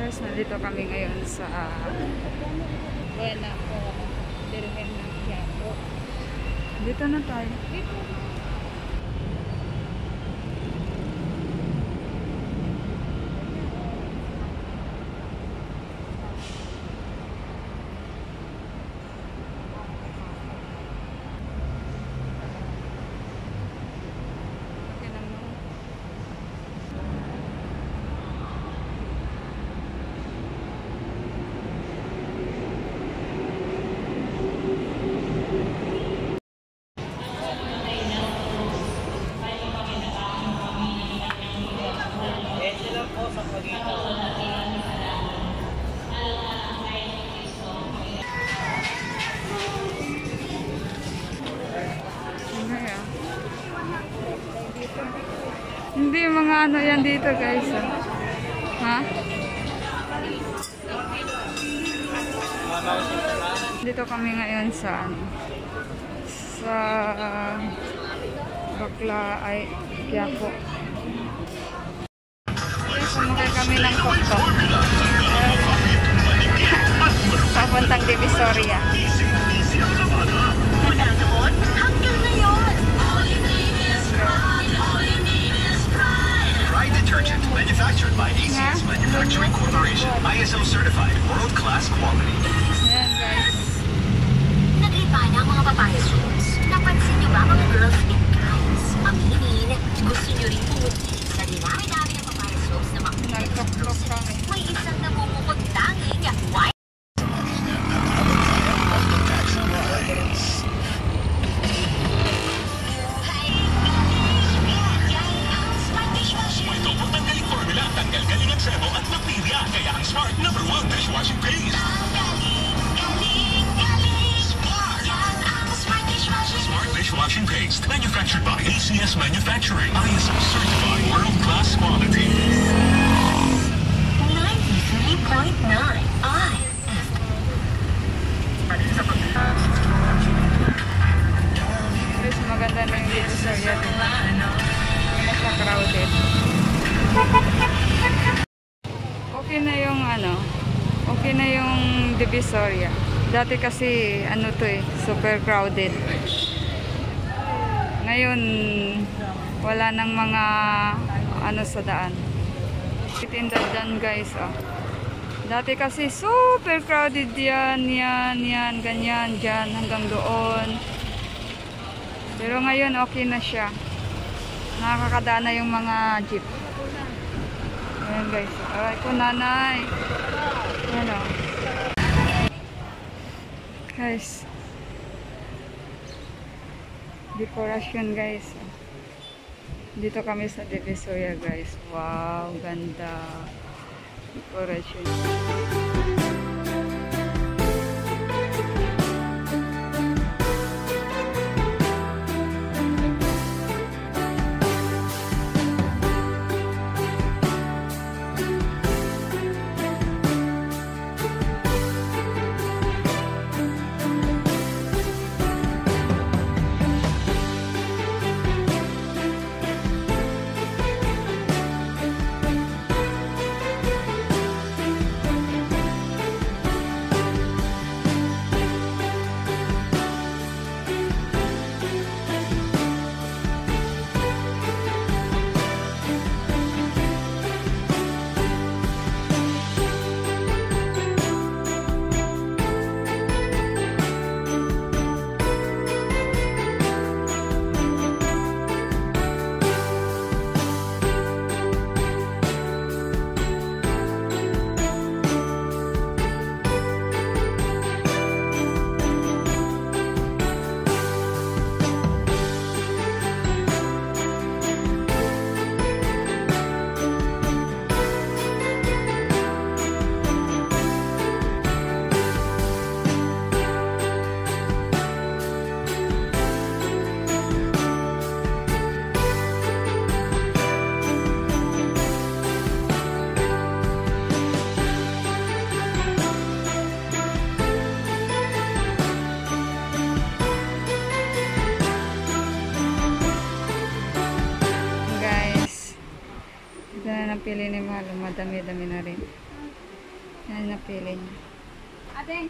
Guys, nandito kami ngayon sa Buena o Dirhen ng Quiapo. Dito na tayo. Dito. Hindi, mga ano yan dito guys. Ha? Dito kami ngayon sa Bakla ay Quiapo. Sumakay kami ng kokto. Papuntang Divisoria. Detergent manufactured by ACS Manufacturing Corporation, ISO certified, world-class quality. Ayan guys. Naglipa na ang mga babae suits. Napansin niyo ba mga girls and guys? Aminin, gusto niyo rin pumuti sa dinami-dami ng babae suits na Nagtok-tok kami. may isang namumukod tanging white. Smart #1 dishwashing paste. Smart dishwashing paste, manufactured by ACS Manufacturing, ISO certified, world-class quality. 93.9 Guys, maganda na yung dito sa Quiapo. Nasa-crowded. Okay na yung okay na yung Divisoria. Dati kasi to super crowded. Ngayon wala nang mga sa daan. Titinda dyan guys, Dati kasi super crowded yan, ganyan, dyan hanggang doon. Pero ngayon okay na siya. Nakakadaan na yung mga jeep. Ayan guys. Aray ko nanay. Ayan o. Guys. Decoration guys. Dito kami sa Divisoria guys. Wow, ganda. Decoration. Pili ni Mahal, madami-dami na rin. Yan napili niya. Ate!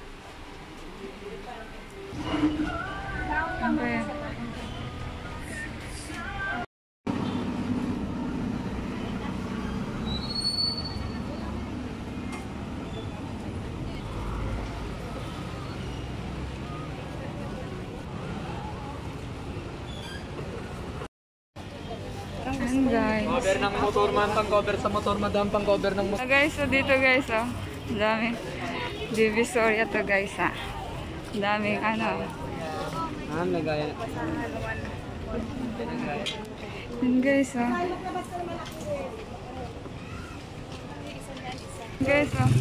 Okay. Ayan guys. Cover ng motor man, pang cover sa motor madam, pang cover ng motor. Guys, so dito guys, oh. Ang dami. Divisoria to guys, ha. Ang daming ano. Nagaya. Yan guys, oh. Guys, oh.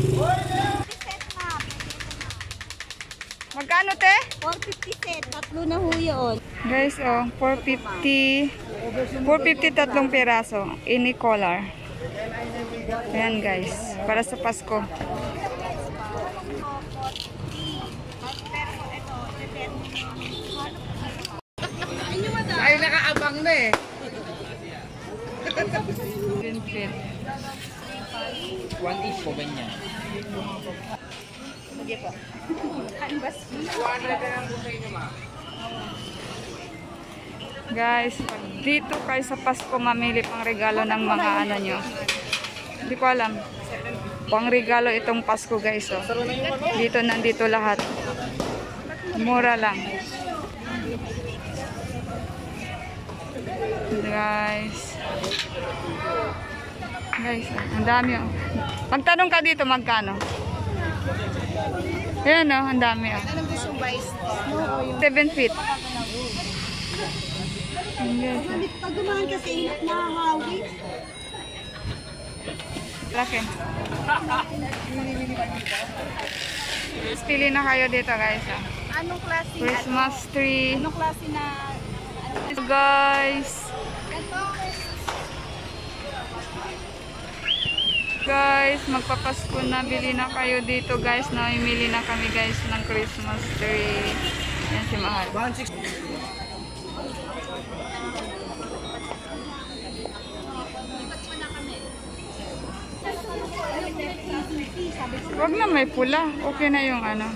Magkano te? 450 set, tatlo na ho yun. Guys, oh, 450. 450 tatlong piraso. Any color. Ayan guys, para sa Pasko. Ay, nakaabang na eh. Green fit. 1 each po ganyan. Sige po. Canvas. 100 na lang po sa inyo, ma. Guys, pag dito kayo sa Pasko mamili pang regalo ng mga ano nyo. Hindi ko alam. Pang regalo itong Pasko guys, oh. Dito nandito lahat. Mura lang. Guys. Guys, ang dami, oh. Pagtanong ka dito, magkano? Ayan, oh, ang dami, oh. Anong gusto mong buys? 7 feet. Yes. Pag dumaan kasi, nahahawi. Laki. Pili na kayo dito guys, ah. Anong klase? Christmas tree. Anong klase na? So, guys. Guys, magpapasko na. Bili na kayo dito guys. Namimili na kami guys ng Christmas tree. Yan si Mahal. 160. Wag na may pula. Okay na yung ano.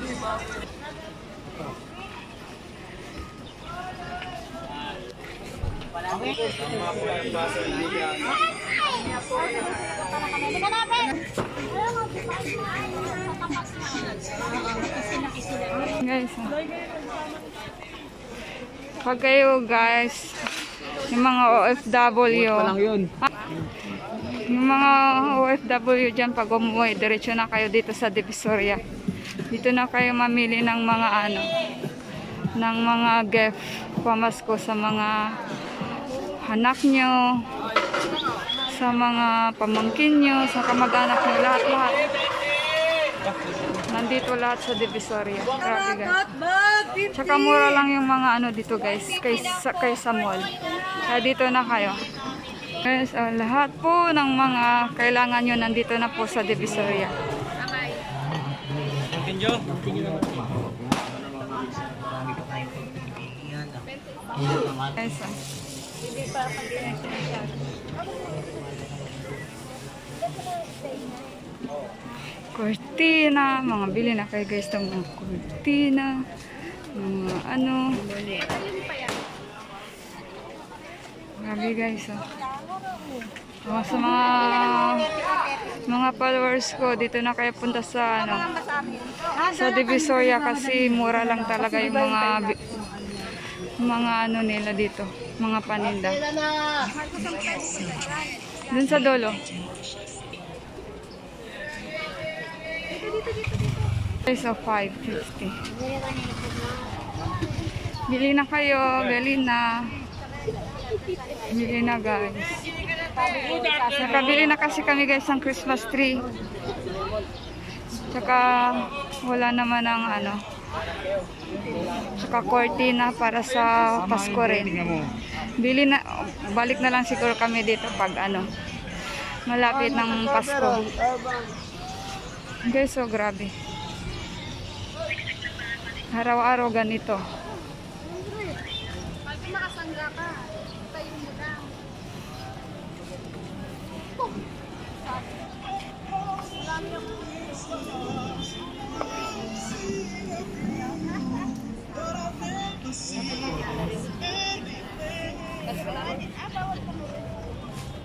Guys, pag kayo guys, yung mga OFW, yung mga OFW dyan, pag umuwi, diretso na kayo dito sa Divisoria. Dito na kayo mamili ng mga ano, ng mga gift pamasko sa mga anak nyo, sa mga pamangkin nyo, sa kamag-anak nyo, lahat-lahat. Nandito lahat sa Divisoria. Grabe guys. Tsaka mura lang yung mga ano dito guys, kaysa mall. Kaya dito na kayo. Guys, lahat po ng mga kailangan nyo nandito na po sa Divisoria. Guys, kurtina, mga bili na kayo guys ng mga kurtina, mga ano. Grabe guys, oh. Sa mga followers ko, dito na kayo punta sa ano, sa Divisoria kasi mura lang talaga yung mga ano nila dito, mga paninda. Dun sa dulo. So 550. Bili na kayo, bili na. Bili na guys. Nakabili na kasi kami guys ng Christmas tree. Tsaka wala naman ng ano. Tsaka cortina para sa Pasko rin. Bili na, balik na lang siguro kami dito pag ano, malapit ng Pasko. Guys, so grabe. Araw-araw ganito. Pag makasangga ka, tayo mo lang. Wala niya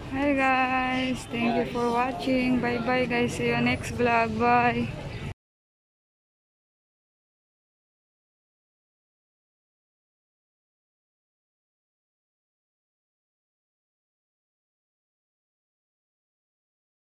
Hi guys, thank you for watching. Bye bye guys, see you next vlog. Bye.